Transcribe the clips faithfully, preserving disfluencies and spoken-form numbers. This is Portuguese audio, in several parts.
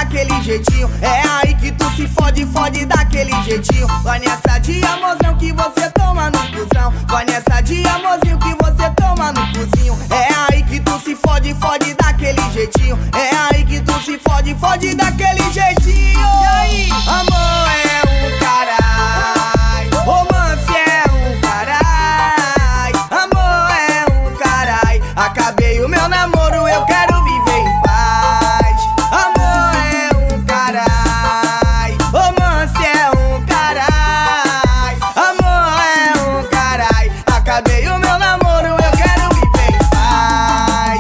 daquele jeitinho. É aí que tu se fode, fode daquele jeitinho. Vai nessa de amorzão que você toma no cuzão. Vai nessa de amorzinho que você toma no cozinho. É aí que tu se fode, fode daquele jeitinho. É aí que tu se fode, fode daquele jeitinho. E aí? Amor é um caralho, romance é um caralho, amor é um caralho. Acabei o meu namoro, eu quero viver em paz. Amor é um caralho, romance é um caralho, amor é um caralho. Acabei o meu namoro, eu quero viver em paz.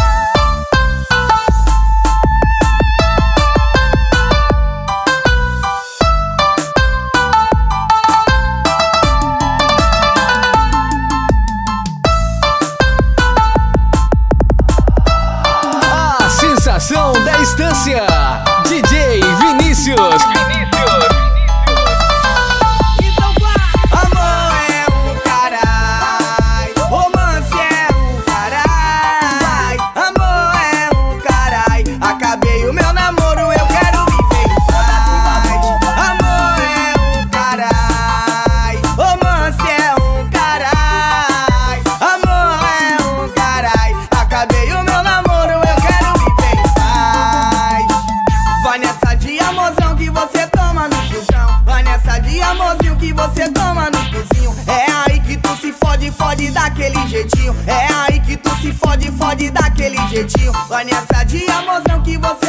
A sensação da estância, D J Vinícius. Então vai! Amor é um caralho, romance é um caralho, amor é um caralho. Acabei o meu namoro, eu quero viver em paz. Amor é um caralho, romance é um caralho, amor é um caralho. Acabei o meu namoro, eu quero viver em paz. Vai nessa de amorzão que você toma no cuzão. Vai nessa de amorzinho que você toma no cozinho. É aí que tu se fode, fode daquele jeitinho. É aí que tu se fode, fode daquele jeitinho. Vai nessa de amorzão que você